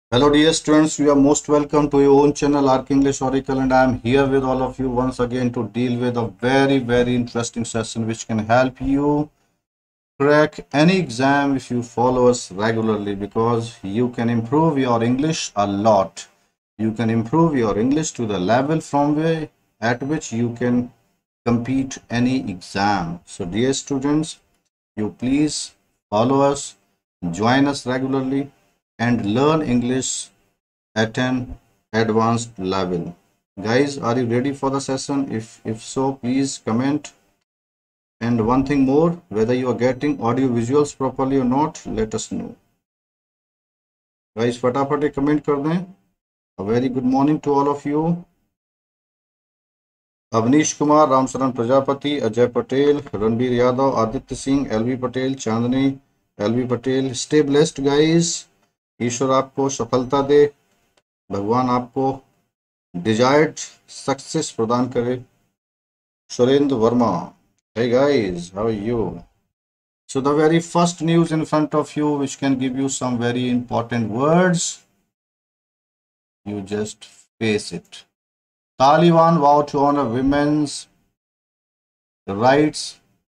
Hello dear students, you are most welcome to your own channel Arc English Oracle, and I am here with all of you once again to deal with a very interesting session which can help you crack any exam if you follow us regularly, because you can improve your English a lot. You can improve your English to the level at which you can compete any exam. So dear students, you please follow us, join us regularly and learn English at an advanced level. Guys, are you ready for the session? If so, please comment. And one thing more, whether you are getting audio visuals properly or not, let us know. Guys, फटाफट एक comment कर दें. A very good morning to all of you. Avnish Kumar, Ramsharan Prajapati, Ajay Patel, Ranbir Yadav, Aditya Singh, LV Patel, Chandni, LV Patel. Stay blessed guys. ईश्वर आपको सफलता दे, भगवान आपको desired success प्रदान करे. Surendra Verma, hey guys, how are you? So the very first news in front of you, which can give you some very important words, you just face it. Taliban vow to honor women's rights.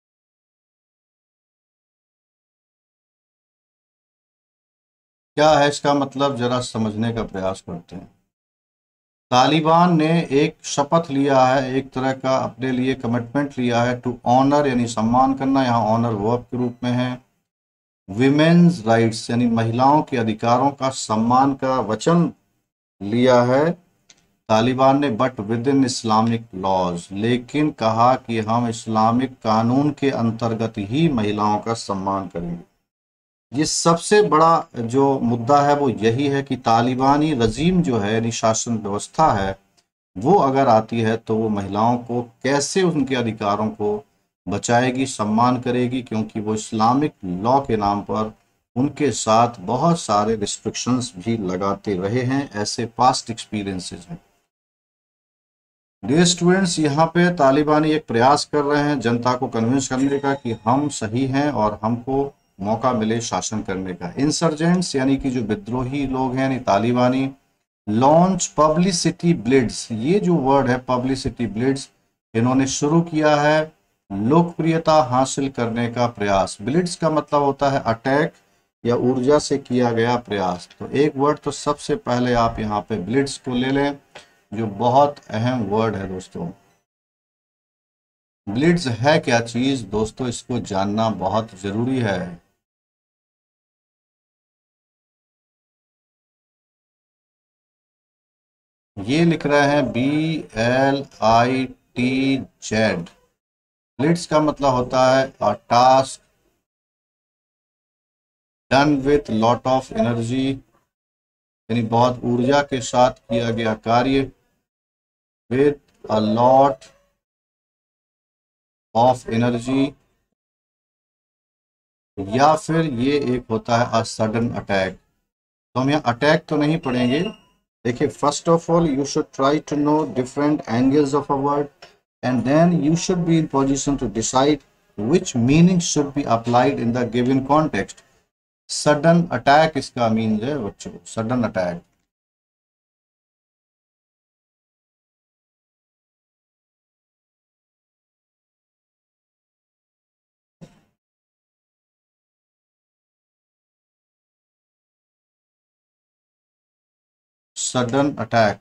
क्या है इसका मतलब, जरा समझने का प्रयास करते हैं. तालिबान ने एक शपथ लिया है, एक तरह का अपने लिए कमिटमेंट लिया है, टू ऑनर यानी सम्मान करना, यहाँ ऑनर वर्ब के रूप में है. विमेन्स राइट्स यानी महिलाओं के अधिकारों का सम्मान का वचन लिया है तालिबान ने, but within Islamic laws, लेकिन कहा कि हम इस्लामिक कानून के अंतर्गत ही महिलाओं का सम्मान करेंगे. ये सबसे बड़ा जो मुद्दा है वो यही है कि तालिबानी रजीम जो है यानी शासन व्यवस्था है, वो अगर आती है तो वो महिलाओं को कैसे उनके अधिकारों को बचाएगी, सम्मान करेगी, क्योंकि वो इस्लामिक लॉ के नाम पर उनके साथ बहुत सारे रिस्ट्रिक्शंस भी लगाते रहे हैं. ऐसे पास्ट एक्सपीरियंसेस हैं. डियर स्टूडेंट्स, यहाँ पे तालिबानी एक प्रयास कर रहे हैं जनता को कन्विंस करने का कि हम सही हैं और हमको मौका मिले शासन करने का. इंसर्जेंट्स यानी कि जो विद्रोही लोग हैं यानी तालिबानी, लॉन्च पब्लिसिटी ब्लिट्स, ये जो वर्ड है पब्लिसिटी ब्लिट्स, इन्होंने शुरू किया है लोकप्रियता हासिल करने का प्रयास. ब्लिट्स का मतलब होता है अटैक या ऊर्जा से किया गया प्रयास. तो एक वर्ड तो सबसे पहले आप यहाँ पे ब्लिट्स को ले लें, जो बहुत अहम वर्ड है दोस्तों. ब्लिट्स है क्या चीज दोस्तों, इसको जानना बहुत जरूरी है. ये लिख रहे हैं BLITZ. ब्लिट्स का मतलब होता है a task done with lot of energy, यानी बहुत ऊर्जा के साथ किया गया कार्य, with a lot of energy, या फिर ये एक होता है अ सडन अटैक. तो हम यहाँ अटैक तो नहीं पढ़ेंगे. देखिए, first of all you should try to know different angles of a word, and then you should be in position to decide which meaning should be applied in the given context. Sudden attack इसका mean है बच्चों, sudden attack. Sudden attack.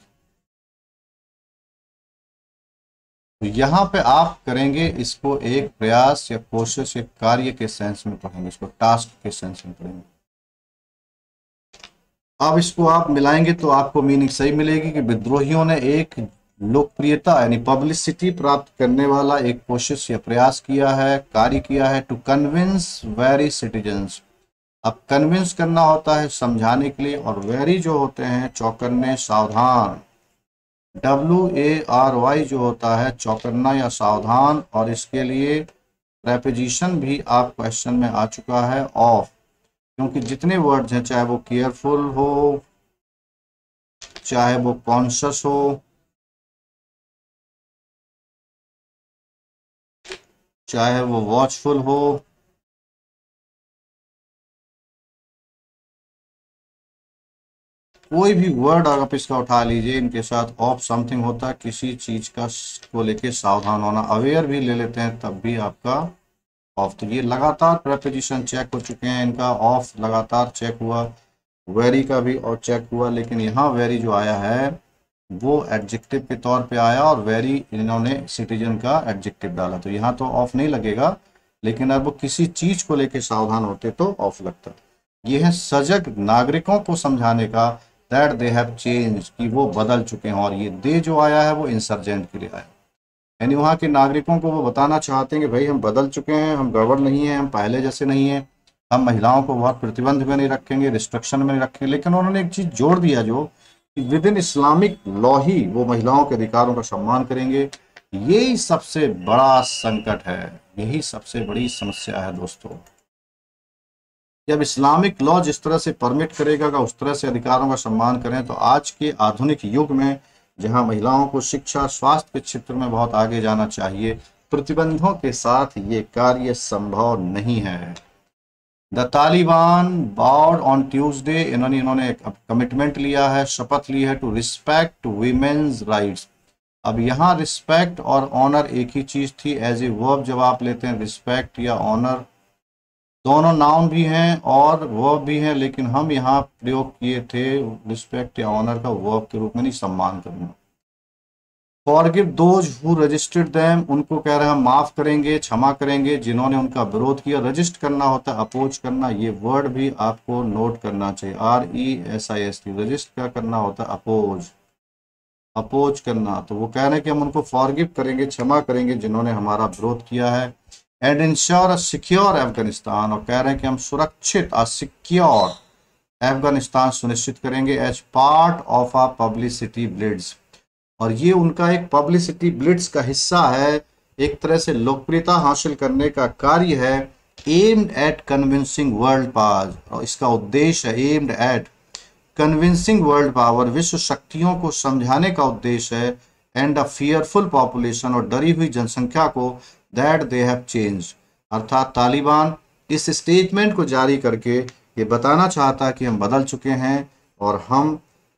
तो यहाँ पे आप करेंगे इसको एक प्रयास या कोशिश, एक कार्य के सेंस में पढ़ेंगे, इसको टास्क के सेंस में पढ़ेंगे. अब इसको आप मिलाएंगे तो आपको मीनिंग सही मिलेगी कि विद्रोहियों ने एक लोकप्रियता यानी पब्लिसिटी प्राप्त करने वाला एक कोशिश या प्रयास किया है, कार्य किया है, टू कन्विंस वेरी सिटीजन्स. अब कन्विंस करना होता है समझाने के लिए, और वेरी जो होते हैं चौकन्ने, सावधान. WARY जो होता है चौकन्ना या सावधान, और इसके लिए प्रेपोजिशन भी आप क्वेश्चन में आ चुका है ऑफ, क्योंकि जितने वर्ड्स हैं, चाहे वो केयरफुल हो, चाहे वो कॉन्शियस हो, चाहे वो वॉचफुल हो, कोई भी वर्ड आप इसका उठा लीजिए, इनके साथ ऑफ समथिंग होता है, किसी चीज का को लेके सावधान होना। अवेयर भी ले लेते हैं तब भी आपका ऑफ। तो ये लगातार प्रेपोजिशन चेक हो चुके हैं, इनका ऑफ लगातार चेक हुआ, वेरी का भी और चेक हुआ, लेकिन यहाँ वेरी जो आया है वो एडजेक्टिव के तौर पे आया और वेरी इन्होंने सिटीजन का एडजेक्टिव डाला, तो यहाँ तो ऑफ नहीं लगेगा। लेकिन अब वो किसी चीज को लेके सावधान होते तो ऑफ लगता। ये है सजग नागरिकों को समझाने का, दैट दे हैव चेंज, कि वो बदल चुके हैं। और ये दे जो आया है वो इंसर्जेंट के लिए आया, यानी वहाँ के नागरिकों को वो बताना चाहते हैं कि भाई हम बदल चुके हैं, हम गड़बड़ नहीं है, हम पहले जैसे नहीं है, हम महिलाओं को बहुत प्रतिबंध में नहीं रखेंगे, रिस्ट्रिक्शन में नहीं रखेंगे। लेकिन उन्होंने एक चीज जोड़ दिया जो कि विद इन इस्लामिक लॉ ही वो महिलाओं के अधिकारों का सम्मान करेंगे। यही सबसे बड़ा संकट है, यही सबसे बड़ी समस्या है दोस्तों। जब इस्लामिक लॉ जिस तरह से परमिट करेगा कि उस तरह से अधिकारों का सम्मान करें, तो आज के आधुनिक युग में जहां महिलाओं को शिक्षा स्वास्थ्य के क्षेत्र में बहुत आगे जाना चाहिए, प्रतिबंधों के साथ ये कार्य संभव नहीं है। The Taliban vowed on Tuesday, इन्होंने एक कमिटमेंट लिया है, शपथ ली है, टू रिस्पेक्ट वीमेन्स राइट्स। अब यहाँ रिस्पेक्ट और ऑनर एक ही चीज थी। एज ए वर्ब जब आप लेते हैं रिस्पेक्ट या ऑनर, दोनों नाउन भी हैं और वर्ब भी हैं, लेकिन हम यहाँ प्रयोग किए थे रिस्पेक्ट या ऑनर का वर्ब के रूप में, नहीं सम्मान करना। Forgive those who registered them, उनको कह रहे हैं हम माफ करेंगे, क्षमा करेंगे जिन्होंने उनका विरोध किया। रजिस्ट करना होता है अपोज करना, ये वर्ड भी आपको नोट करना चाहिए, RESIST। रजिस्ट क्या करना होता है, अपोज, अपोज करना। तो वो कह रहे हैं कि हम उनको फॉरगिव करेंगे, क्षमा करेंगे जिन्होंने हमारा विरोध किया है। And ensure a secure Afghanistan, और कह रहे हैं कि हम सुरक्षित सिक्योर अफगानिस्तान सुनिश्चित करेंगे as part of a publicity blitz. और ये उनका एक पब्लिसिटी ब्लिट्स का हिस्सा है, एक तरह से लोकप्रियता हासिल करने का कार्य है, aimed at convincing world power. और इसका उद्देश्य है aimed at convincing world power, विश्व शक्तियों को समझाने का उद्देश्य है, एंड अ फियरफुल पॉपुलेशन, और डरी हुई जनसंख्या को, दैट दे हैव चेंज। अर्थात तालिबान इस स्टेटमेंट को जारी करके ये बताना चाहता है कि हम बदल चुके हैं और हम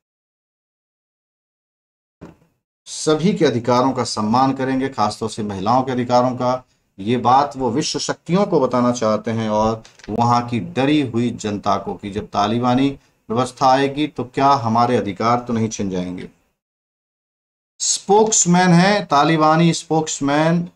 सभी के अधिकारों का सम्मान करेंगे, खासतौर से महिलाओं के अधिकारों का। ये बात वो विश्व शक्तियों को बताना चाहते हैं और वहां की डरी हुई जनता को कि जब तालिबानी व्यवस्था आएगी तो क्या हमारे अधिकार तो नहीं छिन जाएंगे। स्पोक्समैन है, तालिबानी spokesman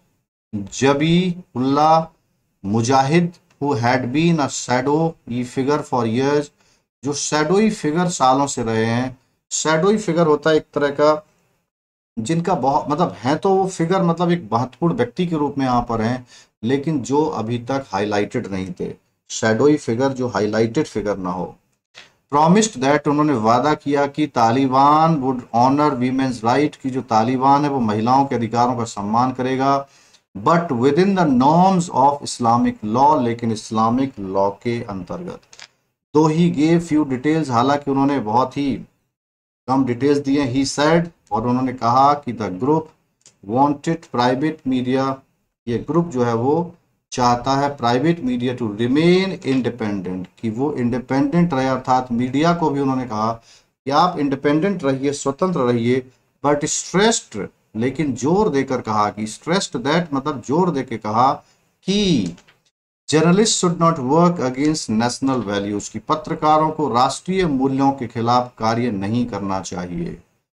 Zabihullah Mujahid, who had been a shadowy figure for years, जो शैडोई फिगर सालों से रहे हैं। शैडोई फिगर होता है एक तरह का जिनका बहुत मतलब है, तो वो फिगर मतलब एक महत्वपूर्ण व्यक्ति के रूप में यहाँ पर हैं, लेकिन जो अभी तक हाईलाइटेड नहीं थे। शैडोई फिगर जो हाईलाइटेड फिगर ना हो। प्रॉमिस्ड दैट, उन्होंने वादा किया कि Taliban would honour women's right, की जो तालिबान है वो महिलाओं के अधिकारों का सम्मान करेगा, but within the norms of Islamic law, लेकिन इस्लामिक लॉ के अंतर्गत। दो ही गेव फ्यू डिटेल्स, हालांकि उन्होंने बहुत ही कम डिटेल्स दिए। ही सेड, और उन्होंने कहा कि the group wanted private media, ये ग्रुप जो है वो चाहता है private media to remain independent, कि वो इंडिपेंडेंट रहे। अर्थात मीडिया को भी उन्होंने कहा कि आप इंडिपेंडेंट रहिए, स्वतंत्र रहिए, बट स्ट्रेस्ड, लेकिन जोर देकर कहा कि स्ट्रेस्ड दैट मतलब जोर देकर कहा कि journalist should not work against national values, की पत्रकारों को राष्ट्रीय मूल्यों के खिलाफ कार्य नहीं करना चाहिए।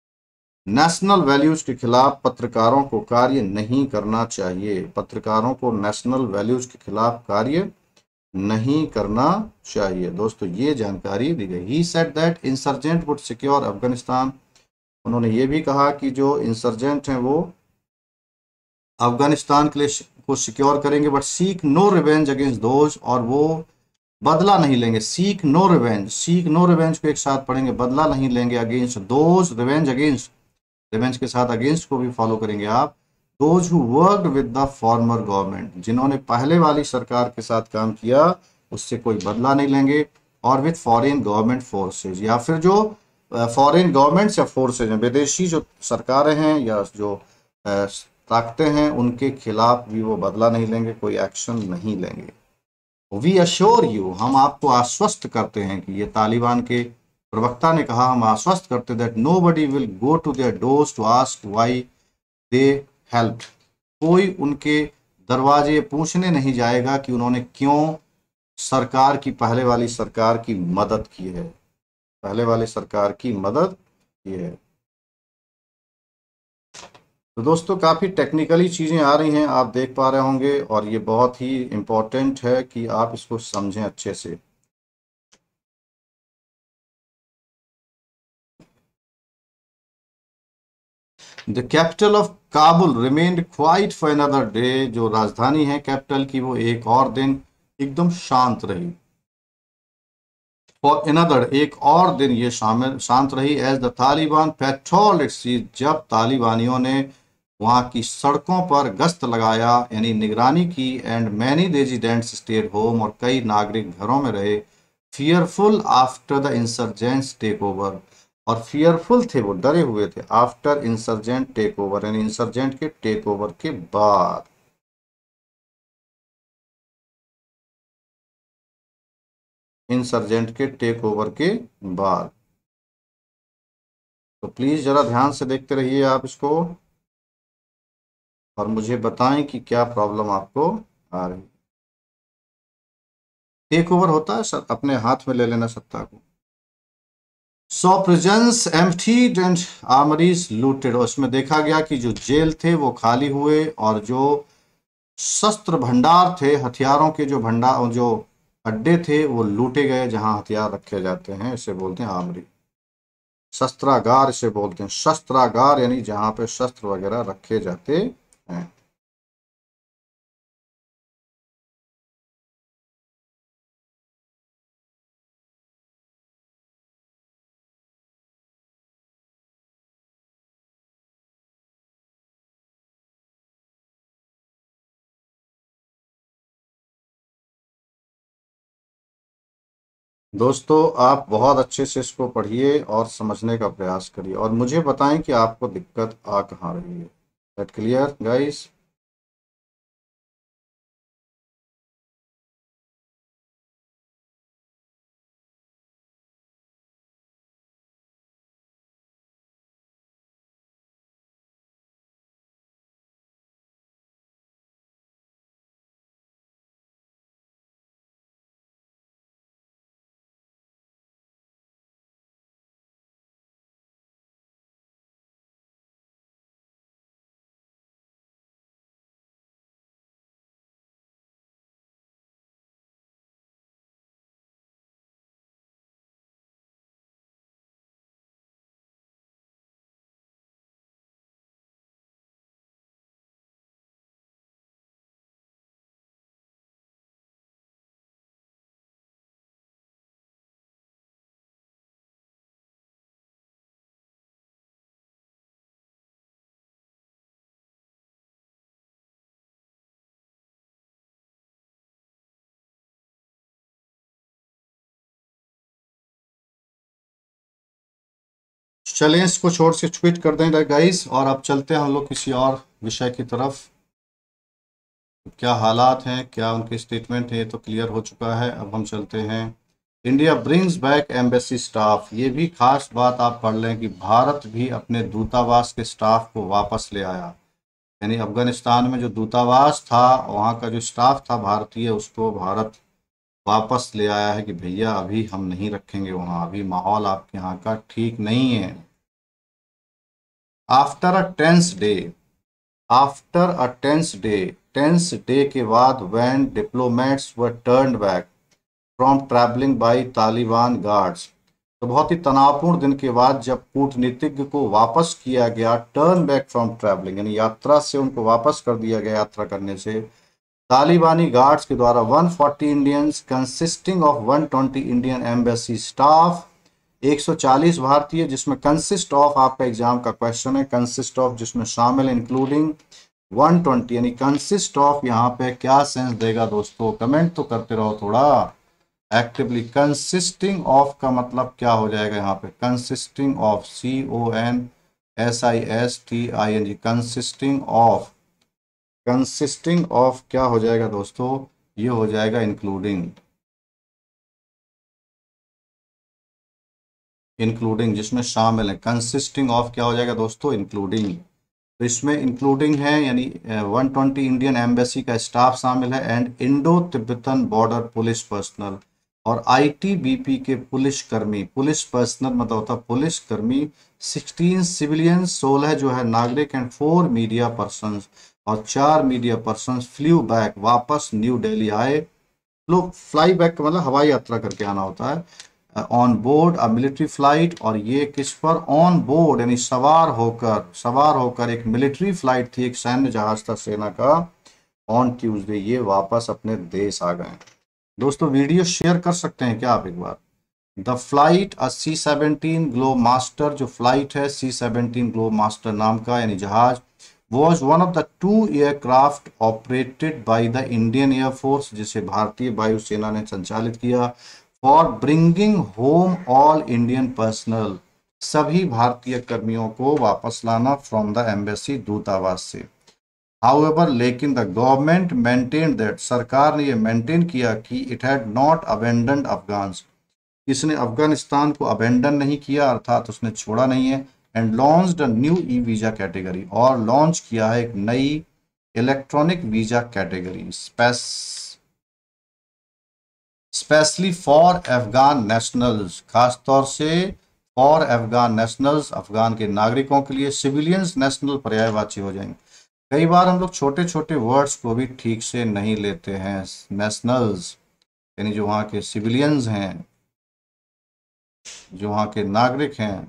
नेशनल वैल्यूज के खिलाफ पत्रकारों को कार्य नहीं करना चाहिए, पत्रकारों को नेशनल वैल्यूज के खिलाफ कार्य नहीं करना चाहिए। दोस्तों ये जानकारी दी गई। He said that insurgent would secure Afghanistan, उन्होंने ये भी कहा कि जो इंसर्जेंट हैं वो अफगानिस्तान के लिए को सिक्योर करेंगे, but seek no revenge against those, और वो बदला नहीं लेंगे। Seek no revenge, seek no revenge को एक साथ पढ़ेंगे, बदला नहीं लेंगे, against those, revenge against, revenge के साथ अगेंस्ट को भी फॉलो करेंगे आप। Those who worked with the former government, जिन्होंने पहले वाली सरकार के साथ काम किया उससे कोई बदला नहीं लेंगे। और विद फॉरेन गवर्नमेंट फोर्सेज, या फिर जो फॉरेन गवर्नमेंट्स या फोर्सेज हैं, विदेशी जो सरकारें हैं या जो ताकतें हैं, उनके खिलाफ भी वो बदला नहीं लेंगे, कोई एक्शन नहीं लेंगे। वी अश्योर यू, हम आपको आश्वस्त करते हैं कि ये तालिबान के प्रवक्ता ने कहा, हम आश्वस्त करते that nobody will go to their doors to ask why they help. कोई उनके दरवाजे पूछने नहीं जाएगा कि उन्होंने क्यों सरकार की, पहले वाली सरकार की मदद की है, पहले वाली सरकार की मदद की है। तो दोस्तों काफ़ी टेक्निकली चीज़ें आ रही हैं, आप देख पा रहे होंगे, और ये बहुत ही इम्पोर्टेंट है कि आप इसको समझें अच्छे से। The capital of Kabul remained quiet for another day. जो राजधानी है कैपिटल की, वो एक और दिन एकदम शांत रही। फॉर अनदर, एक और दिन ये शामिल शांत रही। As the Taliban patrol its, जब तालिबानियों ने वहां की सड़कों पर गश्त लगाया, यानी निगरानी की। And many residents stayed home, और कई नागरिक घरों में रहे। Fearful after the insurgents take over, और फियरफुल थे, वो डरे हुए थे। आफ्टर इंसर्जेंट टेक ओवर, यानी इंसर्जेंट के टेक ओवर के बाद। इंसर्जेंट के टेक ओवर के बाद। तो प्लीज जरा ध्यान से देखते रहिए आप इसको, और मुझे बताएं कि क्या प्रॉब्लम आपको आ रही है। टेक ओवर होता है सर, अपने हाथ में ले लेना सत्ता को। So prisons emptied and armouries looted, और उसमें देखा गया कि जो जेल थे वो खाली हुए, और जो शस्त्र भंडार थे, हथियारों के जो भंडार, जो अड्डे थे, वो लूटे गए, जहां हथियार रखे जाते हैं, इसे बोलते हैं आर्मरी। शस्त्रागार इसे बोलते हैं, शस्त्रागार यानी जहां पे शस्त्र वगैरह रखे जाते हैं। दोस्तों आप बहुत अच्छे से इसको पढ़िए और समझने का प्रयास करिए, और मुझे बताएं कि आपको दिक्कत आ कहाँ रही है। That clear guys? चलें इसको छोड़ से ट्वीट कर दें गाइस, और अब चलते हैं हम लोग किसी और विषय की तरफ। क्या हालात हैं, क्या उनके स्टेटमेंट है, तो क्लियर हो चुका है। अब हम चलते हैं। India brings back embassy staff, ये भी खास बात आप पढ़ लें कि भारत भी अपने दूतावास के स्टाफ को वापस ले आया। यानी अफगानिस्तान में जो दूतावास था, वहाँ का जो स्टाफ था भारतीय, उसको भारत वापस ले आया है कि भैया अभी हम नहीं रखेंगे वहाँ, अभी माहौल आपके यहाँ का ठीक नहीं है। After a tense day, after a tense day के बाद, when diplomats were turned back from travelling by Taliban guards. तो बहुत ही तनावपूर्ण दिन के बाद जब कूटनीतिज्ञ को वापस किया गया, टर्न बैक फ्रॉम ट्रैवलिंग यानी यात्रा से उनको वापस कर दिया गया, यात्रा करने से, तालिबानी गार्ड्स के द्वारा 140 Indians consisting of 120 Indian embassy staff, 140 भारतीय, जिसमें कंसिस्ट ऑफ आपका एग्जाम का क्वेश्चन है, कंसिस्ट ऑफ जिसमें शामिल, इंक्लूडिंग 120, यानी कंसिस्ट ऑफ यहाँ पे क्या सेंस देगा दोस्तों, कमेंट तो करते रहो थोड़ा एक्टिवली। कंसिस्टिंग ऑफ का मतलब क्या हो जाएगा यहाँ पे, consisting of, CONSISTING, consisting of, consisting of क्या हो जाएगा दोस्तों, ये हो जाएगा इंक्लूडिंग। इंक्लूडिंग जिसमें शामिल है, कंसिस्टिंग ऑफ क्या हो जाएगा दोस्तों, इंक्लूडिंग। तो इसमें इंक्लूडिंग है यानी 120 इंडियन एम्बेसी का स्टाफ शामिल है and Indo Tibetan border police personnel और आईटीबीपी के पुलिस कर्मी। पुलिस पर्सनल मतलब होता है पुलिस कर्मी। 16 सिविलियंस, 16 जो है नागरिक एंड 4 मीडिया पर्सन, और 4 मीडिया पर्सन फ्लू बैक, वापस न्यू दिल्ली आए। लोग फ्लाई बैक का मतलब हवाई यात्रा करके आना होता है, on board a military flight. और ये किस पर, ऑन बोर्ड यानी सवार होकर एक मिलिट्री फ्लाइट थी, एक सैन्य जहाज था सेना का। ऑन ट्यूसडे ये वापस अपने देश आ गए। दोस्तों वीडियो शेयर कर सकते हैं क्या आप एक बार। The flight C-17 Globemaster, जो फ्लाइट है C-17 ग्लोब मास्टर नाम का यानी जहाज, was one of the 2 aircraft operated by the Indian air force, जिसे भारतीय वायुसेना ने संचालित किया, for bringing home all Indian personnel, सभी भारतीय कर्मियों को वापस लाना, फ्रॉम द एम्बेसी, दूतावास से। हाउएवर लेकिन द गवर्नमेंट मेंटेन दैट, सरकार ने यह मेंटेन किया कि it had not abandoned Afghans, इसने अफगानिस्तान को अबेंडन नहीं किया अर्थात उसने छोड़ा नहीं है। And launched a new e visa category, और लॉन्च किया है एक नई electronic visa category specially for Afghan nationals, खासतौर से फॉर अफगान नेशनल्स, अफगान के नागरिकों के लिए। सिविलियंस नेशनल पर्यायवाची हो जाएंगे। कई बार हम लोग छोटे छोटे वर्ड्स को भी ठीक से नहीं लेते हैं। नेशनल्स यानी जो वहाँ के सिविलियंस हैं, जो वहाँ के नागरिक हैं।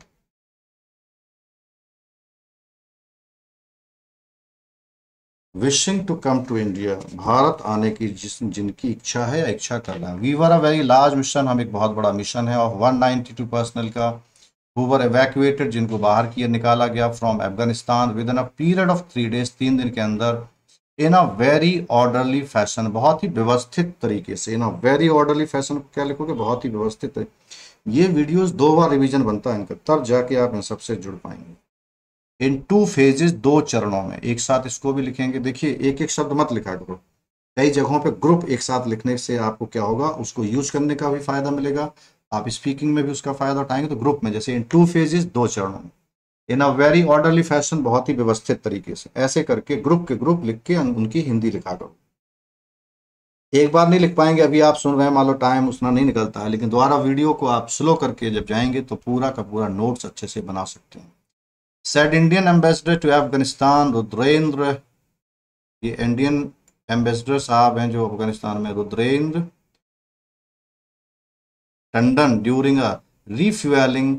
Wishing to come to India, भारत आने की जिनकी इच्छा है या इच्छा करना। We were a very large mission, हम एक बहुत बड़ा मिशन है ऑफ 192 पर्सनल का, हु वर एवैक्यूएटेड, जिनको बाहर किया निकाला गया, from Afghanistan within a period of 3 days, 3 दिन के अंदर, in a very orderly fashion, बहुत ही व्यवस्थित तरीके से। In a very orderly fashion क्या लिखोगे, बहुत ही व्यवस्थित। ये वीडियोस 2 बार रिवीजन बनता है इनका, तब जाके आप इन सबसे जुड़ पाएंगे। इन 2 phases, 2 चरणों में। एक साथ इसको भी लिखेंगे। देखिए एक एक शब्द मत लिखा करो, कई जगहों पे ग्रुप एक साथ लिखने से आपको क्या होगा, उसको यूज करने का भी फायदा मिलेगा, आप स्पीकिंग में भी उसका फायदा उठाएंगे। तो ग्रुप में जैसे इन 2 phases, 2 चरणों में, in a very orderly fashion, बहुत ही व्यवस्थित तरीके से, ऐसे करके ग्रुप के ग्रुप लिख के उनकी हिंदी लिखा करो। एक बार नहीं लिख पाएंगे, अभी आप सुन रहे हैं, मान लो टाइम उतना नहीं निकलता है, लेकिन दोबारा वीडियो को आप स्लो करके जब जाएंगे तो पूरा का पूरा नोट्स अच्छे से बना सकते हैं। Said Indian ambassador to Afghanistan Rudrendra, ये इंडियन एम्बेसडर साहब हैं जो अफगानिस्तान में, Rudrendra Tandon, during a refuelling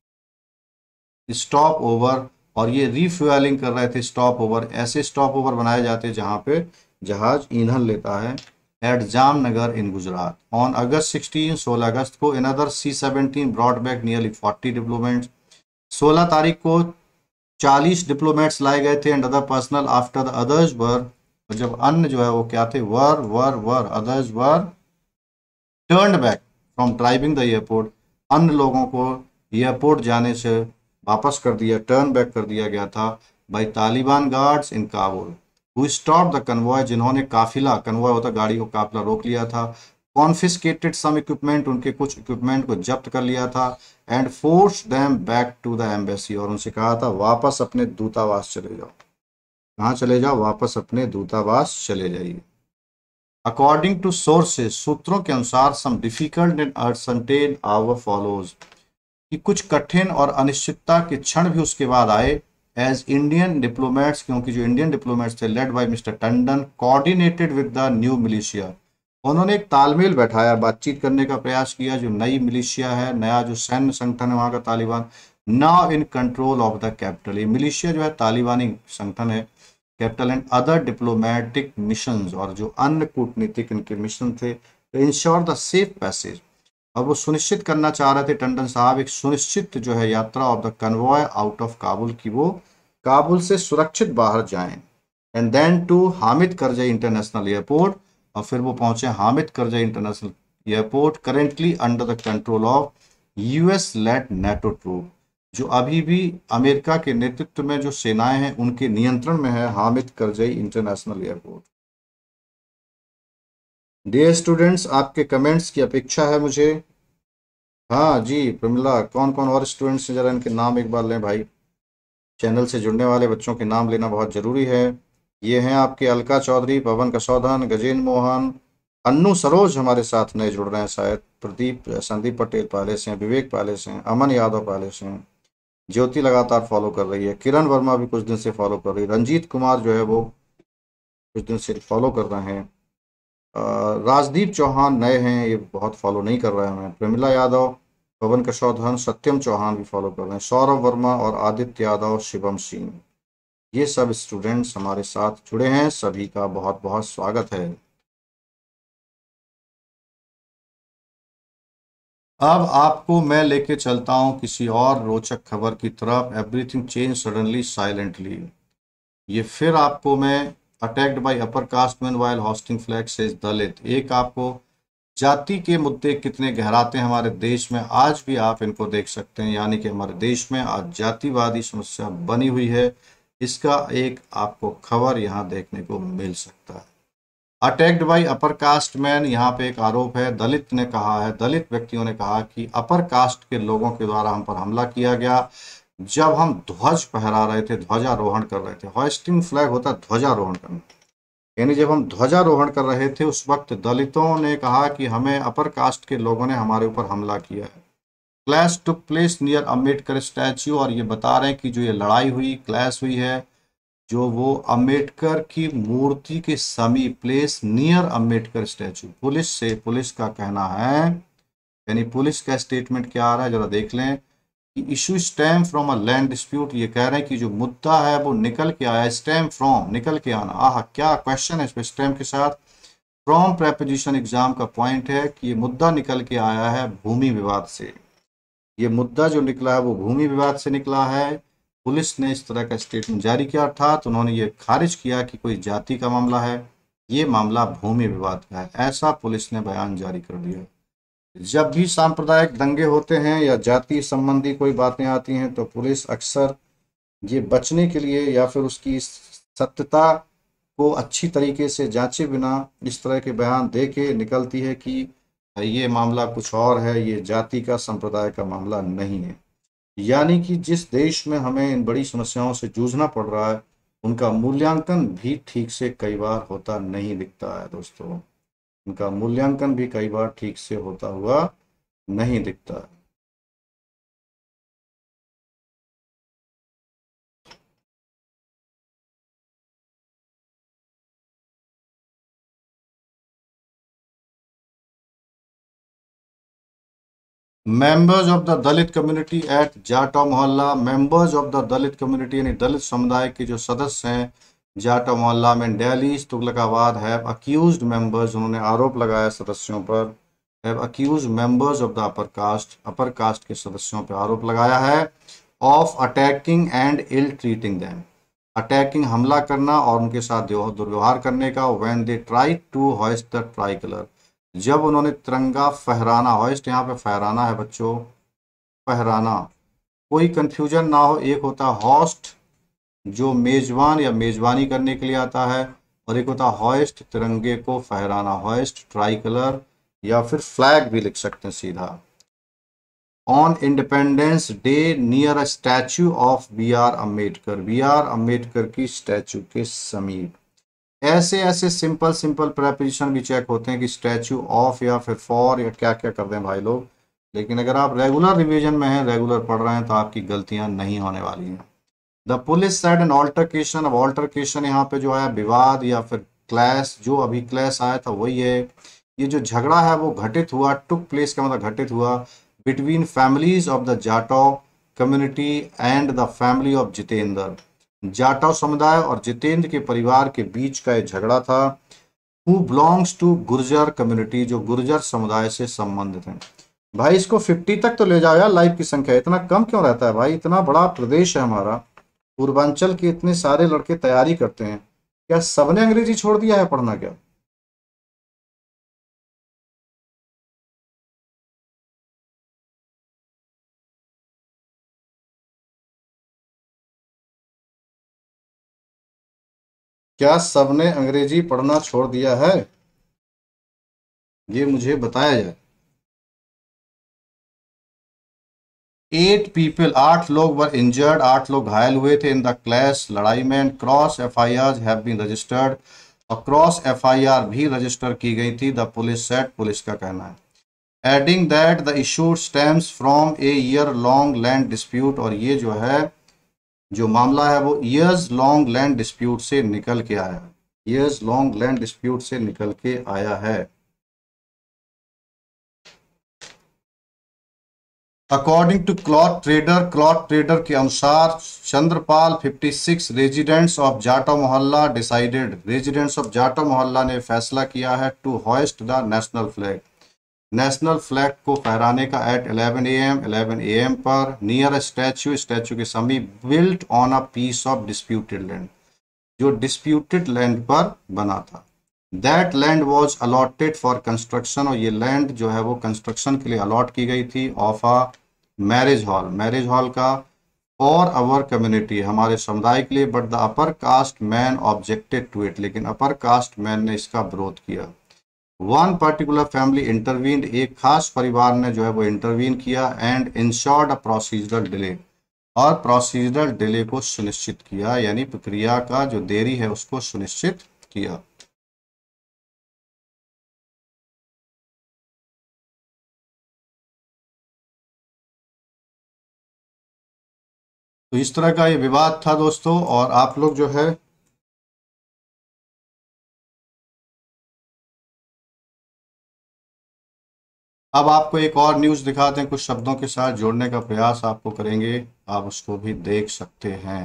stopover, और ये रिफ्यूएलिंग कर रहे थे स्टॉप ओवर, ऐसे स्टॉप ओवर बनाए जाते हैं जहां पे जहाज ईंधन लेता है, at Jamnagar in Gujarat. On August 16, 16 अगस्त को, another C-17 brought back nearly 40 diplomats, 16 तारीख को 40 डिप्लोमेट्स लाए गए थे, and other personnel after the others were, जब अन्य जो है वो क्या थे, were others were turn back from driving the airport, अन्य लोगों को एयरपोर्ट जाने से वापस कर दिया, टर्न बैक कर दिया गया था, by Taliban guards in Kabul, who stop the convoy, जिन्होंने काफिला, कन्वॉय होता गाड़ी को, काफिला रोक लिया था, कॉन्फिस्केटेड सम इक्विपमेंट, उनके कुछ इक्विपमेंट को जब्त कर लिया था, and force them back to the embassy, और उनसे कहा था वापस अपने दूतावास चले जाओ। कहाँ चले जाओ, वापस अपने दूतावास चले जाइए। अकॉर्डिंग टू सोर्सेज, सूत्रों के अनुसार, some difficult and uncertain hour follows, कि कुछ कठिन और अनिश्चितता के क्षण भी उसके बाद आए, एज इंडियन डिप्लोमेट्स, क्योंकि जो इंडियन डिप्लोमेट्स थे, led by mister Tandon, coordinated with the new militia, उन्होंने एक तालमेल बैठाया, बातचीत करने का प्रयास किया, जो नई मिलिशिया है, नया जो सैन्य संगठन है वहाँ का, Taliban, now in control of the capital, ये मिलिशिया जो है तालिबानी संगठन है, capital, and other diplomatic missions, और जो अन्य कूटनीतिक इनके मिशन थे, तो इंश्योर द सेफ पैसेज, और वो सुनिश्चित करना चाह रहे थे टंडन साहब एक सुनिश्चित जो है यात्रा of the convoy out of Kabul, की वो काबुल से सुरक्षित बाहर जाएं, and then to Hamid Karzai international airport, और फिर वो पहुंचे Hamid Karzai international airport, currently under the control of US led NATO troop, जो अभी भी अमेरिका के नेतृत्व में जो सेनाएं हैं उनके नियंत्रण में है Hamid Karzai international airport. Dear students, आपके कमेंट्स की अपेक्षा है मुझे। हाँ जी प्रमिला, कौन कौन और स्टूडेंट्स हैं, जरा इनके नाम एक बार लें भाई। चैनल से जुड़ने वाले बच्चों के नाम लेना बहुत जरूरी है। ये हैं आपके अलका चौधरी, पवन कसौधन, गजेंद्र मोहन, अन्नू सरोज हमारे साथ नए जुड़ रहे हैं शायद, प्रदीप संदीप पटेल पहले से हैं, विवेक पहले से हैं, अमन यादव पहले से हैं, ज्योति लगातार फॉलो कर रही है, किरण वर्मा भी कुछ दिन से फॉलो कर रही है, रंजीत कुमार जो है वो कुछ दिन से फॉलो कर रहे हैं, राजदीप चौहान नए हैं, ये बहुत फॉलो नहीं कर रहे हैं हमें, प्रमिला यादव, पवन कशौधन, सत्यम चौहान भी फॉलो कर रहे हैं, सौरभ वर्मा और आदित्य यादव, शिवम सिंह, ये सब स्टूडेंट्स हमारे साथ जुड़े हैं, सभी का बहुत बहुत स्वागत है। अब आपको मैं लेके चलता हूं किसी और रोचक खबर की तरफ। Everything change suddenly silently. ये फिर आपको मैं attacked by upper caste man while hoisting flag says Dalit, एक आपको जाति के मुद्दे कितने गहराते हैं हमारे देश में, आज भी आप इनको देख सकते हैं। यानी कि हमारे देश में आज जातिवादी समस्या बनी हुई है, इसका एक आपको खबर यहाँ देखने को मिल सकता है। Attacked by upper caste man, यहाँ पे एक आरोप है, दलित ने कहा है, दलित व्यक्तियों ने कहा कि अपर कास्ट के लोगों के द्वारा हम पर हमला किया गया जब हम ध्वज फहरा रहे थे, ध्वजारोहण कर रहे थे। होइस्टिंग फ्लैग होता है ध्वजारोहण करना, यानी जब हम ध्वजारोहण कर रहे थे उस वक्त दलितों ने कहा कि हमें अपर कास्ट के लोगों ने हमारे ऊपर हमला किया है। Clash took place near Ambedkar statue, और ये बता रहे हैं कि जो ये लड़ाई हुई, क्लैश हुई है, जो वो अम्बेडकर की मूर्ति के समीप, place near Ambedkar statue. Police से, पुलिस का कहना है, यानी पुलिस का स्टेटमेंट क्या आ रहा है जरा देख लें कि issue stem from a land dispute, ये कह रहे हैं कि जो मुद्दा है वो निकल के आया, स्टेम फ्रॉम निकल के आना, आह क्या क्वेश्चन है इस पे, स्टेम के साथ फ्रॉम प्रेपोजिशन एग्जाम का पॉइंट है कि ये मुद्दा निकल के आया है भूमि विवाद से। ये मुद्दा जो निकला है वो भूमि विवाद से निकला है। पुलिस ने इस तरह का स्टेटमेंट जारी किया, अर्थात उन्होंने ये खारिज किया कि कोई जाति का मामला है, ये मामला भूमि विवाद का है, ऐसा पुलिस ने बयान जारी कर दिया। जब भी सांप्रदायिक दंगे होते हैं या जाति संबंधी कोई बातें आती हैं तो पुलिस अक्सर ये बचने के लिए या फिर उसकी सत्यता को अच्छी तरीके से जांचे बिना इस तरह के बयान दे के निकलती है कि ये मामला कुछ और है, ये जाति का संप्रदाय का मामला नहीं है। यानी कि जिस देश में हमें इन बड़ी समस्याओं से जूझना पड़ रहा है, उनका मूल्यांकन भी ठीक से कई बार होता नहीं दिखता है दोस्तों, उनका मूल्यांकन भी कई बार ठीक से होता हुआ नहीं दिखता है। Members of the Dalit community at Jata Mohalla, members of the Dalit community यानी दलित समुदाय के जो सदस्य हैं जाटा मोहल्ला में Delhi Tughlakabad have accused members, उन्होंने आरोप लगाया सदस्यों पर, have accused members of the upper caste के सदस्यों पर आरोप लगाया है of attacking and ill treating them, attacking हमला करना और उनके साथ दुर्व्यवहार करने का, when they try to hoist the tricolour, जब उन्होंने तिरंगा फहराना, होइस्ट यहाँ पे फहराना है बच्चों, फहराना, कोई कंफ्यूजन ना हो, एक होता है होस्ट जो मेजबान या मेजबानी करने के लिए आता है, और एक होता है होइस्ट तिरंगे को फहराना, होइस्ट ट्राई कलर या फिर फ्लैग भी लिख सकते हैं सीधा। On independence day near a statue of B R Ambedkar, B R Ambedkar की स्टैचू के समीप। ऐसे ऐसे सिंपल सिंपल प्रेपोजिशन भी चेक होते हैं कि स्टैचू ऑफ या फिर फॉर या क्या क्या कर दें भाई लोग, लेकिन अगर आप रेगुलर रिवीजन में हैं, रेगुलर पढ़ रहे हैं, तो आपकी गलतियां नहीं होने वाली हैं। The police said an altercation, अब ऑल्टरकेशन यहाँ पे जो आया विवाद या फिर क्लैश, जो अभी क्लैश आया था वही है, ये जो झगड़ा है वो घटित हुआ, टुक प्लेस का मतलब घटित हुआ, between families of the Jatav community and the family of Jitendra, Jatav समुदाय और जितेंद्र के परिवार के बीच का एक झगड़ा था। Who belongs to Gurjar community, जो गुर्जर समुदाय से संबंधित हैं। भाई इसको 50 तक तो ले जाओ यार, लाइव की संख्या इतना कम क्यों रहता है भाई, इतना बड़ा प्रदेश है हमारा, पूर्वांचल के इतने सारे लड़के तैयारी करते हैं, क्या सबने अंग्रेजी छोड़ दिया है पढ़ना क्या? क्या सबने अंग्रेजी पढ़ना छोड़ दिया है, ये मुझे बताया जाए। 8 पीपल, 8 लोग वर इंजर्ड, 8 लोग घायल हुए थे इन द क्लैश, लड़ाई में। Cross FIRs have been registered, और क्रॉस FIR भी रजिस्टर की गई थी, द पुलिस सेड, पुलिस का कहना है। Adding that the issue stems from a year long land dispute, और ये जो है जो मामला है वो ईयर्स लॉन्ग लैंड डिस्प्यूट से निकल के आया है, ईयर्स लॉन्ग लैंड डिस्प्यूट से निकल के आया है। अकॉर्डिंग टू क्लॉथ ट्रेडर के अनुसार चंद्रपाल 56 रेजिडेंट्स ऑफ जाटा मोहल्ला डिसाइडेड, रेजिडेंट्स ऑफ जाटा मोहल्ला ने फैसला किया है to hoist the national flag, national flag को फहराने का एट 11 AM पर नियर स्टैचू, स्टैचू के समीप, built on a piece of disputed land, जो डिस्प्यूटेड लैंड पर बना था। That land was allotted for construction, और ये लैंड जो है वो कंस्ट्रक्शन के लिए अलॉट की गई थी, of a marriage hall, marriage hall का, फॉर अवर कम्युनिटी, हमारे समुदाय के लिए। But the upper caste man objected to it, लेकिन अपर कास्ट मैन ने इसका विरोध किया। वन पर्टिकुलर फैमिली इंटरवीन्ड, एक खास परिवार ने जो है वो इंटरवीन किया, and ensured a procedural delay, और प्रोसीजरल डिले को सुनिश्चित किया, यानी प्रक्रिया का जो देरी है उसको सुनिश्चित किया। तो इस तरह का ये विवाद था दोस्तों, और आप लोग जो है अब आपको एक और न्यूज़ दिखाते हैं, कुछ शब्दों के साथ जोड़ने का प्रयास आपको करेंगे, आप उसको भी देख सकते हैं।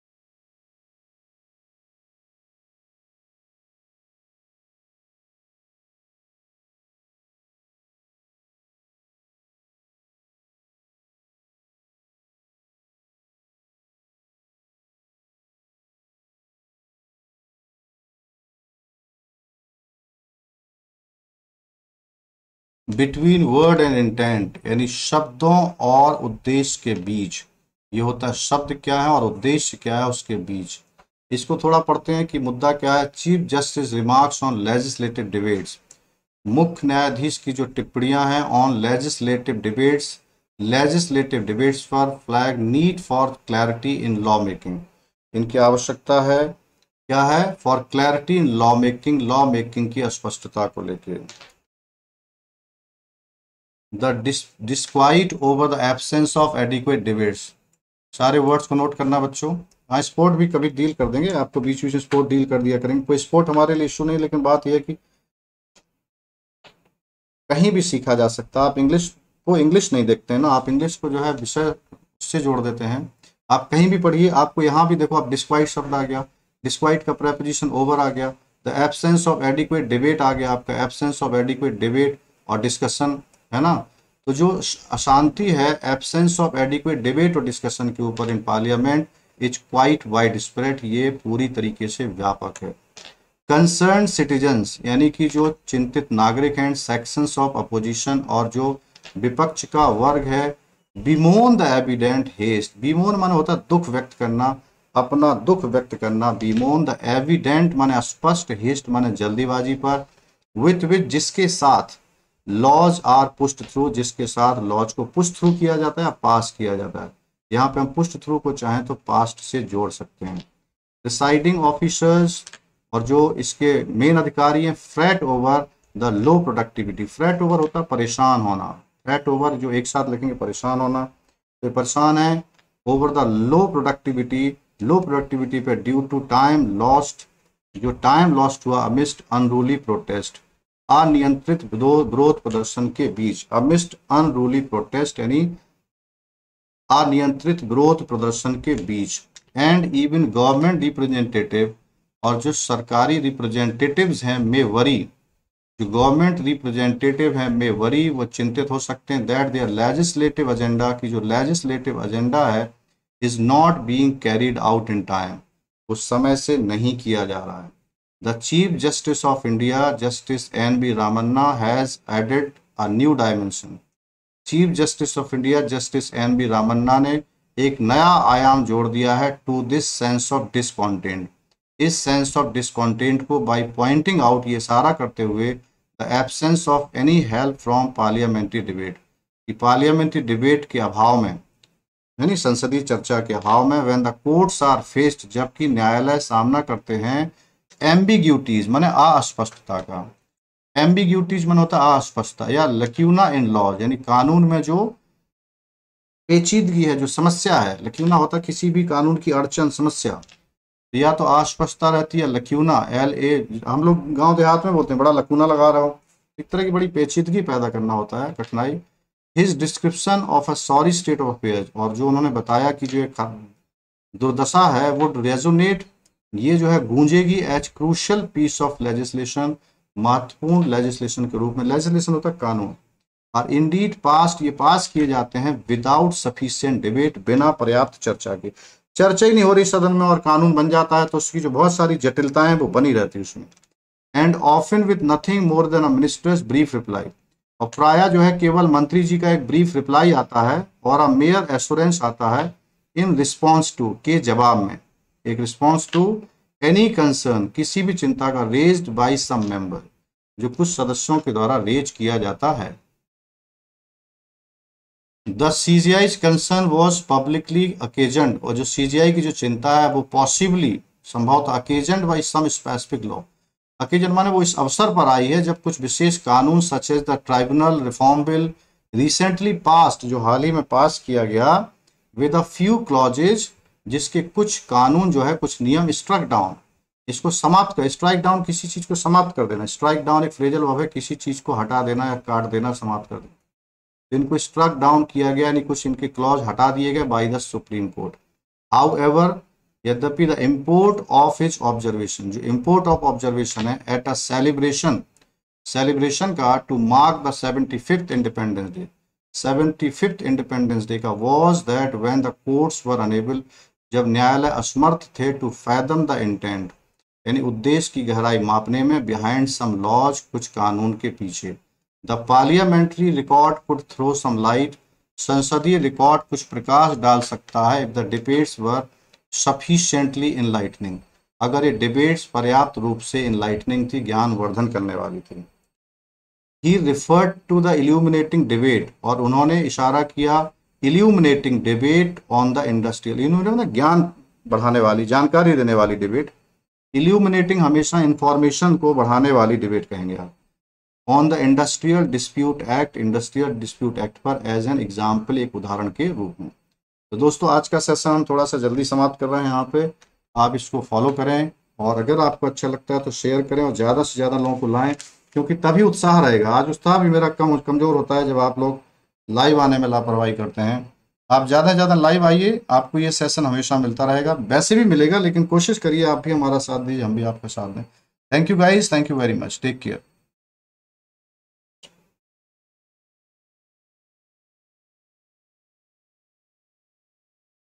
बिटवीन वर्ड एंड इंटेंट, यानी शब्दों और उद्देश्य के बीच, ये होता है शब्द क्या है और उद्देश्य क्या है उसके बीच। इसको थोड़ा पढ़ते हैं कि मुद्दा क्या है। Chief justice remarks on legislative debates, मुख्य न्यायाधीश की जो टिप्पणियां हैं ऑन लेजिस्लेटिव डिबेट्स पर flag need for clarity in law making, इनकी आवश्यकता है क्या है, for clarity in law making की स्पष्टता को लेकर। The disquiet over the absence of adequate debates, सारे वर्ड्स को नोट करना बच्चों। हाँ, स्पोर्ट भी कभी डील कर देंगे, आपको बीच बीच में स्पोर्ट डील कर दिया करेंगे, कोई स्पोर्ट हमारे लिए इशू नहीं, लेकिन बात यह है कि कहीं भी सीखा जा सकता है। आप इंग्लिश को इंग्लिश नहीं देखते हैं ना, आप इंग्लिश को जो है विषय से जोड़ देते हैं। आप कहीं भी पढ़िए, आपको यहाँ भी देखो, आप डिस्क्वाइट शब्द आ गया, डिस्क्वाइट का प्रेपोजिशन ओवर आ गया, the absence of adequate debate आ गया आपका, एब्सेंस ऑफ एडिक्वेट डिबेट और डिस्कशन, है ना। तो जो अशांति है एब्सेंस ऑफ एडिक्वेट डिबेट और डिस्कशन के ऊपर in parliament is quite widespread, ये पूरी तरीके से व्यापक है। कंसर्न सिटीजन्स, यानी कि जो चिंतित नागरिक हैं, सेक्शंस ऑफ अपोजिशन, और जो विपक्ष का वर्ग है, bemoan the evident haste, bemoan माने होता है दुख व्यक्त करना, अपना दुख व्यक्त करना, बीमोन द एविडेंट माने स्पष्ट, हेस्ट माने जल्दीबाजी पर, विथ जिसके साथ लॉज आर पुश्ड थ्रू, जिसके साथ लॉज को पुश थ्रू किया जाता है, पास किया जाता है। यहाँ पे हम पुश्ड थ्रू को चाहें तो पास्ट से जोड़ सकते हैं। डिसाइडिंग ऑफिसर्स, और जो इसके मेन अधिकारी हैं, fret over the low productivity, fret over होता है परेशान होना, फ्रेट ओवर जो एक साथ लिखेंगे परेशान होना, तो परेशान है over the low productivity, low productivity पे ड्यू टू टाइम लॉस्ट, जो टाइम लॉस्ट हुआ अमिस्ट अनरूली प्रोटेस्ट, अनियंत्रित विरोध प्रदर्शन के बीच, अमिस्ट अनरूली प्रोटेस्ट यानी अनियंत्रित विरोध प्रदर्शन के बीच, एंड इवन गवर्नमेंट रिप्रेजेंटेटिव, और जो सरकारी रिप्रेजेंटेटिव्स हैं में वरी, जो गवर्नमेंट रिप्रेजेंटेटिव हैं में वरी, वो चिंतित हो सकते हैं दैट देयर लेजिस्लेटिव एजेंडा, की जो लेजिस्लेटिव एजेंडा है is not being carried out in time, उस समय से नहीं किया जा रहा है। The chief justice of India justice NB Ramana has added a new dimension, chief justice of India justice NB Ramana ने एक नया आयाम जोड़ दिया है to this sense of discontent, इस सेंस ऑफ डिसकॉन्टेंट को, बाय पॉइंटिंग आउट, ये सारा करते हुए, the absence of any help from parliamentary debate, कि पार्लियामेंट्री डिबेट के अभाव में यानी संसदीय चर्चा के हाव में, when the courts are faced, जबकि न्यायालय सामना करते हैं एम्बिग्यूटीज माने अस्पष्टता का, एम्बिग्यूटीज माने होता है अस्पष्टता, या लक्यूना इन लॉ यानी कानून में जो पेचीदगी है, जो समस्या है, लक्यूना होता है किसी भी कानून की अड़चन समस्या, या तो अस्पष्टता रहती है, लक्यूना LA हम लोग गांव देहात में बोलते हैं बड़ा लक्यूना लगा रहा हो, एक तरह की बड़ी पेचीदगी पैदा करना होता है, कठिनाई। His description of a sorry state of affairs, और जो उन्होंने बताया कि जो एक दुर्दशा है वो रेजोनेट, ये जो है गूंजेगी as crucial piece of legislation, महत्वपूर्ण लेजिस्लेशन के रूप में, लेजिस्लेशन होता है कानून, और इंडीड पास्ट, ये पास किए जाते हैं विदाउट सफिशिएंट डिबेट, बिना पर्याप्त चर्चा के, चर्चा ही नहीं हो रही सदन में और कानून बन जाता है, तो उसकी जो बहुत सारी जटिलताएं वो बनी रहती है उसमें। And often with nothing more than a minister's brief reply, और प्राय जो है केवल मंत्री जी का एक ब्रीफ रिप्लाई आता है और अ मेयर एश्योरेंस आता है इन रिस्पॉन्स टू, के जवाब में, एक रिस्पॉन्स टू एनी कंसर्न, किसी भी चिंता का, रेज्ड बाय सम मेंबर, जो कुछ सदस्यों के द्वारा रेज किया जाता है। The CGI's concern was publicly occasioned, और जो CGI की जो चिंता है वो पॉसिबली संभवतः occasioned by some specific law, occasion माने वो इस अवसर पर आई है जब कुछ विशेष कानून such as the tribunal reform bill recently passed, जो हाल ही में पास किया गया, विद अ फ्यू क्लॉजेज, जिसके कुछ कानून जो है कुछ नियम स्ट्राइक डाउन, इसको समाप्त कर, स्ट्राइक डाउन किसी चीज को समाप्त कर देना, स्ट्राइक डाउन एक फ्रेजल वर्ब है, किसी चीज को हटा देना या काट देना, समाप्त कर देना, इनको स्ट्रक डाउन किया गया, यानी कुछ इनके क्लॉज हटा दिए गए by the supreme court. However, यद्यपि the import of his observation, जो इम्पोर्ट ऑफ ऑब्जर्वेशन है एट अ सेलिब्रेशन, सेलिब्रेशन का to mark the 75th independence day, 75th independence day का, was that when the courts were unable, जब न्यायालय असमर्थ थे, to fathom the intent, यानी उद्देश्य की गहराई मापने में, बिहाइंड सम लॉज, कुछ कानून के पीछे। The parliamentary record could throw some light, संसदीय रिकॉर्ड कुछ प्रकाश डाल सकता है, if the debates were sufficiently enlightening, अगर ये डिबेट्स पर्याप्त रूप से इनलाइटनिंग थी, ज्ञान वर्धन करने वाली थी। He referred to the illuminating debate, और उन्होंने इशारा किया illuminating debate on the industrial, इन्होंने ज्ञान बढ़ाने वाली, जानकारी देने वाली डिबेट, इल्यूमिनेटिंग हमेशा इंफॉर्मेशन को बढ़ाने वाली डिबेट कहेंगे आप, on the industrial dispute act, industrial dispute act पर एज एन एग्जाम्पल, एक उदाहरण के रूप में। तो दोस्तों आज का सेशन हम थोड़ा सा जल्दी समाप्त कर रहे हैं यहाँ पे, आप इसको फॉलो करें, और अगर आपको अच्छा लगता है तो शेयर करें और ज़्यादा से ज़्यादा लोगों को लाएं, क्योंकि तभी उत्साह रहेगा। आज उत्साह भी मेरा कमज़ोर होता है जब आप लोग लाइव आने में लापरवाही करते हैं। आप ज़्यादा से ज़्यादा लाइव आइए, आपको ये सेशन हमेशा मिलता रहेगा, वैसे भी मिलेगा, लेकिन कोशिश करिए आप भी हमारा साथ दीजिए, हम भी आपका साथ दें। Thank you guys, thank you very much, take care.